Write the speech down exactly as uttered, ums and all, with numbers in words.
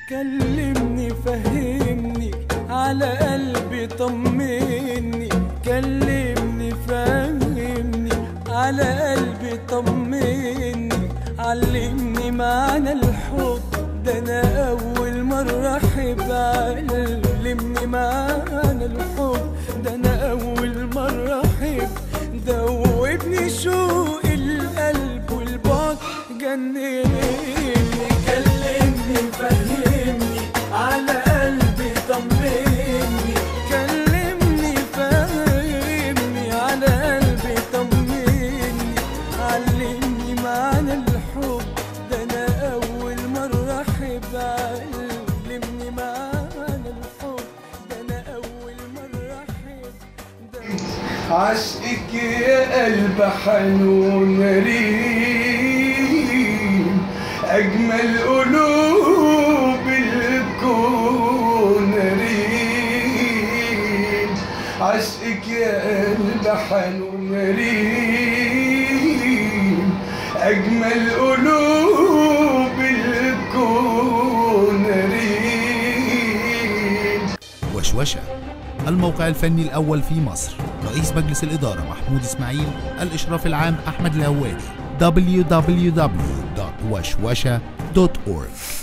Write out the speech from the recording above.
كلمني فهمني على قلبي طمني، كلمني فهمني على قلبي طمني، علمني معنى الحب ده انا اول مرة احب، علمني معنى الحب ده انا اول مرة احب، دوبني شوق القلب والبعد جنني، كلمني فهمني على قلبي طمني، كلمني فهمني على قلبي طمني، علمني معنى الحب ده انا اول مرة احب، علمني معنى الحب ده انا اول مرة احب. عشقك يا قلب حنون ريم، أجمل قلوب الكون ريم، عشقك يا قلب حنون ريم، أجمل قلوب الكون ريم. وشوشة، الموقع الفني الأول في مصر، رئيس مجلس الإدارة محمود إسماعيل، الإشراف العام أحمد الهوادي. دبليو دبليو دبليو دوت وشوشة دوت أورج